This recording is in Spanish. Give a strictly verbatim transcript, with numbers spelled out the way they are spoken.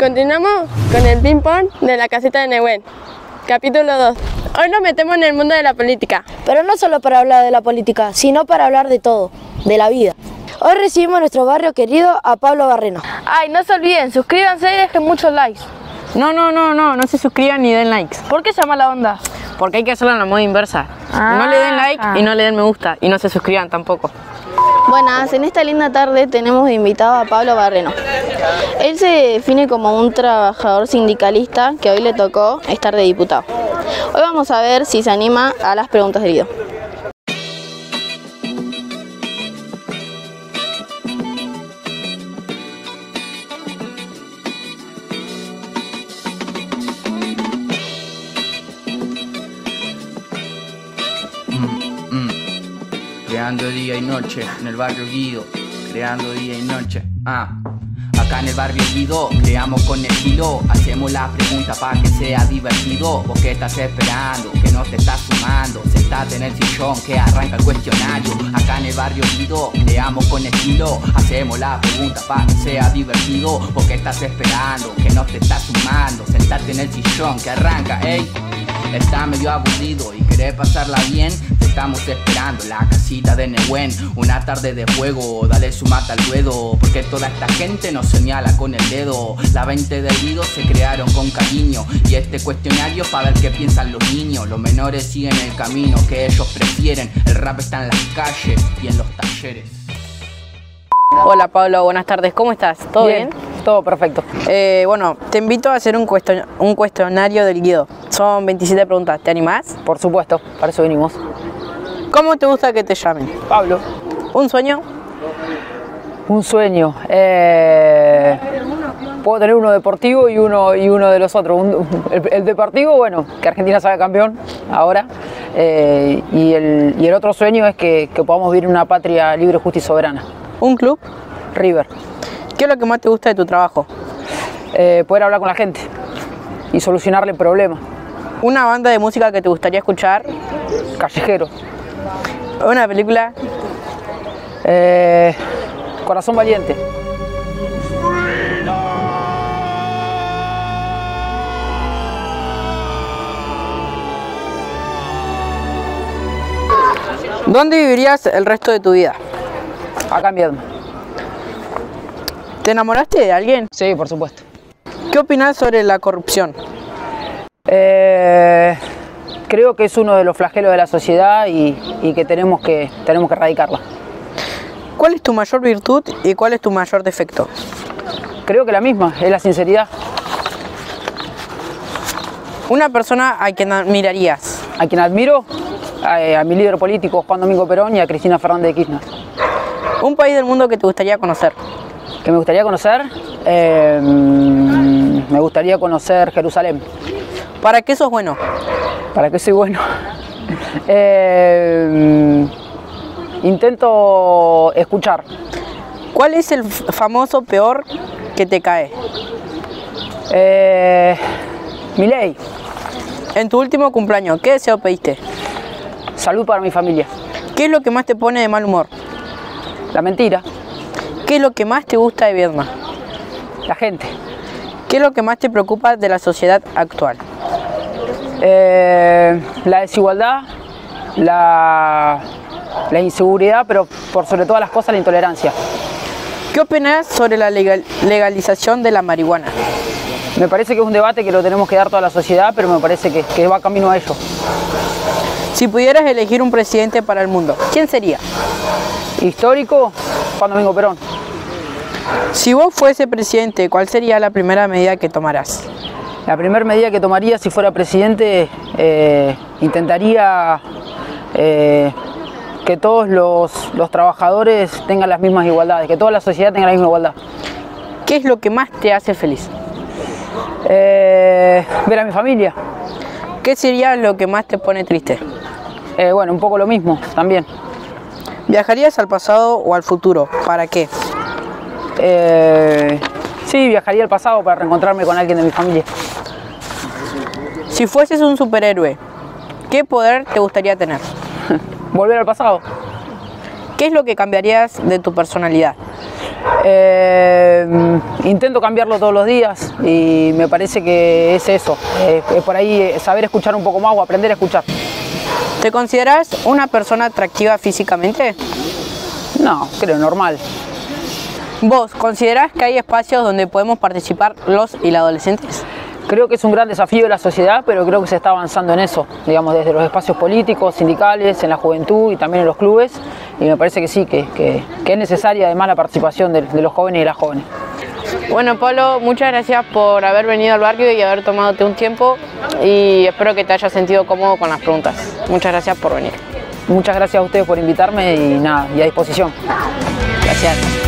Continuamos con el ping pong de la casita de Nehuen. Capítulo dos. Hoy nos metemos en el mundo de la política. Pero no solo para hablar de la política, sino para hablar de todo, de la vida. Hoy recibimos a nuestro barrio querido a Pablo Barreno. Ay, no se olviden, suscríbanse y dejen muchos likes. No, no, no, no, no se suscriban ni den likes. ¿Por qué se llama la onda? Porque hay que hacerlo en la moda inversa. Ah. No le den like y no le den me gusta y no se suscriban tampoco. Buenas, en esta linda tarde tenemos de invitado a Pablo Barreno. Él se define como un trabajador sindicalista que hoy le tocó estar de diputado. Hoy vamos a ver si se anima a las preguntas del Guido. Creando día y noche en el barrio Guido, creando día y noche. Ah. Acá en el barrio Guido, creamos con estilo, hacemos la pregunta para que sea divertido. ¿Vos qué estás esperando? Que no te estás sumando. Sentate en el sillón que arranca el cuestionario. Acá en el barrio Guido, creamos con estilo, hacemos la pregunta para que sea divertido. ¿Vos qué estás esperando? Que no te estás sumando. Sentate en el sillón que arranca, ey. Está medio aburrido y querés pasarla bien, te estamos esperando en la casita de Nehuen. Una tarde de juego, dale su mata al ruedo, porque toda esta gente nos señala con el dedo. La veinte del Guido se crearon con cariño y este cuestionario para ver qué piensan los niños. Los menores siguen el camino que ellos prefieren, el rap está en las calles y en los talleres. Hola Pablo, buenas tardes, ¿cómo estás? ¿Todo bien? bien? Todo perfecto. Eh, bueno, te invito a hacer un, cuestion un cuestionario del Guido. Son veintisiete preguntas, ¿te animás? Por supuesto, para eso venimos. ¿Cómo te gusta que te llamen? Pablo. ¿Un sueño? Un sueño. Eh, puedo tener uno deportivo y uno, y uno de los otros. Un, el, el deportivo, bueno, que Argentina salga campeón ahora. Eh, y, el, y el otro sueño es que, que podamos vivir en una patria libre, justa y soberana. ¿Un club? River. ¿Qué es lo que más te gusta de tu trabajo? Eh, poder hablar con la gente y solucionarle problemas. ¿Una banda de música que te gustaría escuchar? Callejero. ¿Una película? Eh, Corazón Valiente. ¿Dónde vivirías el resto de tu vida? Acá en Viedma. ¿Te enamoraste de alguien? Sí, por supuesto. ¿Qué opinas sobre la corrupción? Eh, creo que es uno de los flagelos de la sociedad y, y que tenemos que tenemos que erradicarla. ¿Cuál es tu mayor virtud y cuál es tu mayor defecto? Creo que la misma, es la sinceridad. Una persona a quien admirarías. A quien admiro, a, a mi líder político Juan Domingo Perón y a Cristina Fernández de Kirchner. Un país del mundo que te gustaría conocer. ¿Que me gustaría conocer? Eh, me gustaría conocer Jerusalén. ¿Para qué sos bueno? ¿Para qué soy bueno? eh, intento escuchar. ¿Cuál es el famoso peor que te cae? Eh, Milei. En tu último cumpleaños, ¿qué deseo pediste? Salud para mi familia. ¿Qué es lo que más te pone de mal humor? La mentira. ¿Qué es lo que más te gusta de Viedma? La gente. ¿Qué es lo que más te preocupa de la sociedad actual? Eh, la desigualdad, la, la inseguridad, pero por sobre todas las cosas la intolerancia. ¿Qué opinas sobre la legal, legalización de la marihuana? Me parece que es un debate que lo tenemos que dar toda la sociedad, pero me parece que, que va camino a ello. Si pudieras elegir un presidente para el mundo, ¿quién sería? Histórico, Juan Domingo Perón. Si vos fuese presidente, ¿cuál sería la primera medida que tomarás? La primera medida que tomaría si fuera presidente, eh, intentaría eh, que todos los, los trabajadores tengan las mismas igualdades, que toda la sociedad tenga la misma igualdad. ¿Qué es lo que más te hace feliz? Eh, ver a mi familia. ¿Qué sería lo que más te pone triste? Eh, bueno, un poco lo mismo también. ¿Viajarías al pasado o al futuro? ¿Para qué? Eh, sí, viajaría al pasado para reencontrarme con alguien de mi familia. Si fueses un superhéroe, ¿qué poder te gustaría tener? Volver al pasado. ¿Qué es lo que cambiarías de tu personalidad? Eh, intento cambiarlo todos los días y me parece que es eso, es, es por ahí saber escuchar un poco más o aprender a escuchar. ¿Te consideras una persona atractiva físicamente? No, creo normal. ¿Vos considerás que hay espacios donde podemos participar los y las adolescentes? Creo que es un gran desafío de la sociedad, pero creo que se está avanzando en eso, digamos, desde los espacios políticos, sindicales, en la juventud y también en los clubes, y me parece que sí, que, que, que es necesaria además la participación de, de los jóvenes y las jóvenes. Bueno, Pablo, muchas gracias por haber venido al barrio y haber tomado un tiempo, y espero que te hayas sentido cómodo con las preguntas. Muchas gracias por venir. Muchas gracias a ustedes por invitarme y nada, y a disposición. Gracias.